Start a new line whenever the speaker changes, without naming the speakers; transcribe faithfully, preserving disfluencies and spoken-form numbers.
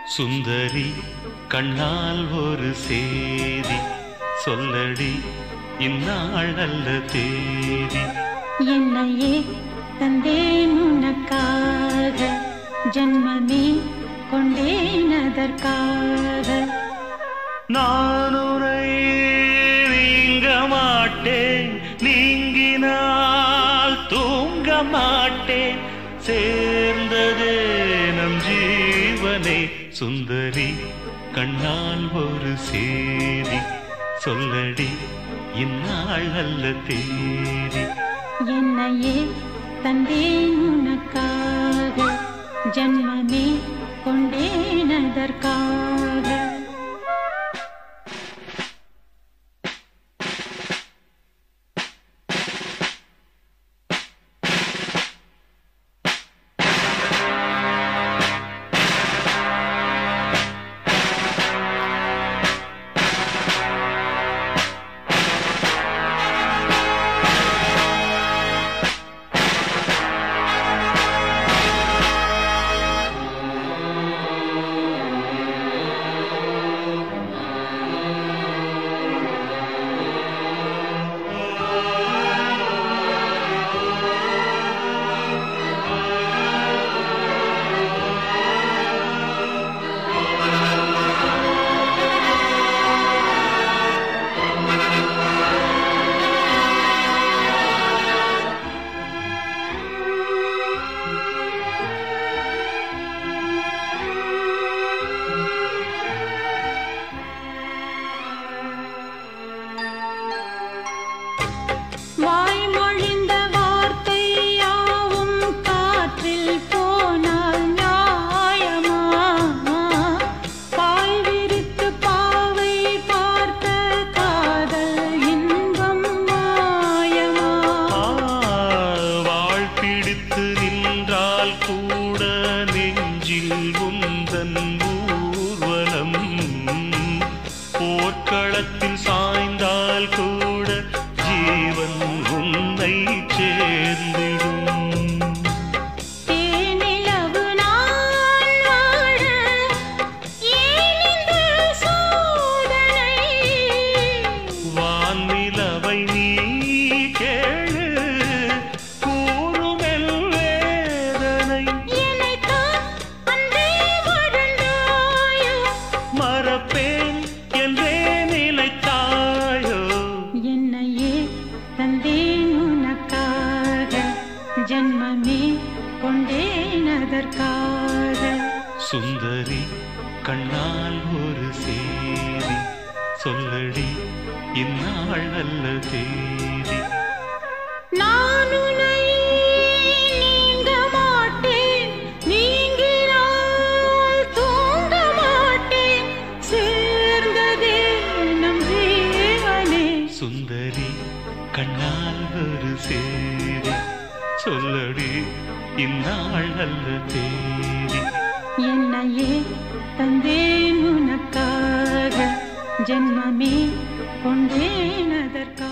சுந்தரி கண்ணால் ஒரு சேதி சொல்லடி இந்நாள் நல்ல தேதி.
என்னையே தந்தேன் உனக்காக, ஜன்மமே கொண்டேன் அதற்காக.
நான் உன்னை நீங்க மாட்டேன், நீங்கினால் தூங்க மாட்டேன், சேர்ந்ததே நம் ஜீவனே. சுந்தரி கண்ணால் ஒரு சேதி சொல்லடி இந்நாள் நல்ல தேதி.
என்னையே தந்தேன் உனக்காக, ஜன்மமே கொண்டேன் அதற்காக. வாய்மொழிந்த வார்த்தை யாவும் காற்றில் போனால் நியாயமா? பாய் விரித்து பாவை பார்த்த காதல் இன்பம் மாயமா?
வாழ் பிடித்து நின்றால் கூட நெஞ்சில் உந்தன் ஊர்வலம், போர்க்களத்தில் சாய்ந்தால் கூட ஜீவன் உன்னை சேர்ந்திடும்.
தேனிலவு நாள் வாழ ஏன் இந்த சோதனை?
வான்நிலவை நீ கேளு கூறுமெல் வேதனை.
என்னைத்தான் அன்றே வாழ்ந்தாயோ,
மறப்பேன் என்றே நினைத்தாயோ.
என்னையே தந்தேன் உனக்காக, ஜன்மமே கொண்டேன் அதற்காக.
சுந்தரி கண்ணால் ஒரு சேதி சொல்லடி இந்நாள் நல்ல தேதி.
நான் உன்னை நீங்க மாட்டேன், நீங்கினால் தூங்க மாட்டேன், சேர்ந்ததே நம் ஜீவனே.
சுந்தரி கண்ணால் ஒரு சேதி சொல்லடி இந்நாள் நல்ல தேதி.
என்னையே தந்தேன் உனக்காக, ஜன்மமே கொண்டேன் அதற்காக.